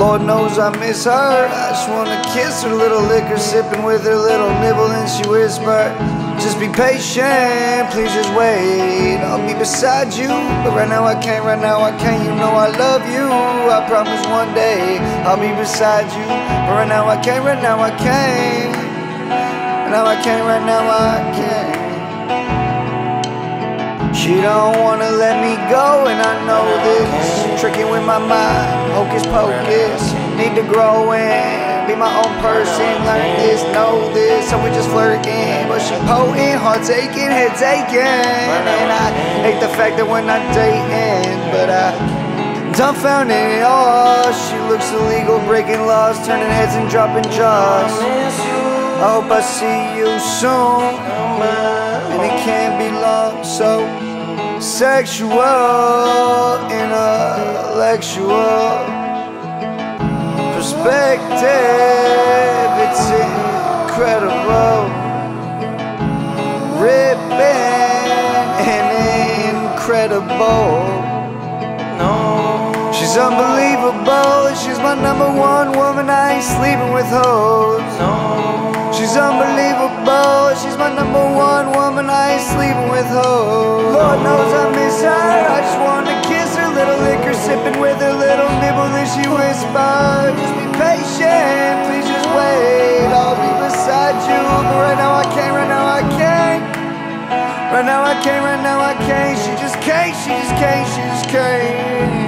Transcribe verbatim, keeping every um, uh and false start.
Lord knows I miss her. I just wanna kiss her, little liquor sipping with her, little nibble, and she whispered, just be patient, please just wait. I'll be beside you, but right now I can't, right now I can't. You know I love you, I promise one day I'll be beside you, but right now I can't, right now I can't. Right now I can't, right now I can't. She don't wanna let me go, and I know this. Tricking with my mind, hocus pocus. Need to grow in, be my own person. Learn this, know this, so we just flirting. But she potent, heart's aching, head's aching. And I hate the fact that we're not dating, but I dumbfounded it all. She looks illegal, breaking laws, turning heads and dropping jaws. I hope I see you soon, and it can't be long. So sexual, intellectual perspective, it's incredible. Ripping and incredible. She's unbelievable, she's my number one woman, I ain't sleeping with hoes. She's unbelievable, she's my number one woman, I ain't sleeping with hoes. Lord knows I miss her, I just wanna kiss her, little liquor sipping with her, little nibble, and she whispered, just be patient, please just wait, I'll be beside you, but right now I can't, right now I can't. Right now I can't, right now I can't, she just can't, she just can't, she just can't.